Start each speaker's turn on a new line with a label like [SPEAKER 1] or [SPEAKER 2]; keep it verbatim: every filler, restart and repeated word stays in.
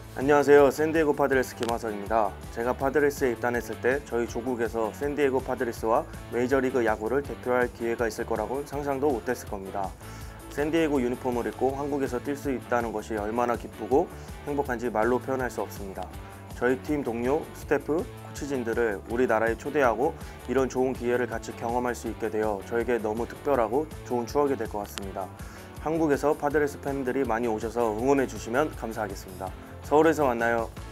[SPEAKER 1] 안녕하세요. 샌디에고 파드레스 김하성입니다. 제가 파드레스에 입단했을 때 저희 조국에서 샌디에고 파드레스와 메이저리그 야구를 대표할 기회가 있을 거라고 상상도 못했을 겁니다. 샌디에고 유니폼을 입고 한국에서 뛸 수 있다는 것이 얼마나 기쁘고 행복한지 말로 표현할 수 없습니다. 저희 팀 동료, 스태프, 코치진들을 우리나라에 초대하고 이런 좋은 기회를 같이 경험할 수 있게 되어 저에게 너무 특별하고 좋은 추억이 될 것 같습니다. 한국에서 파드레스 팬들이 많이 오셔서 응원해 주시면 감사하겠습니다. 서울에서 만나요.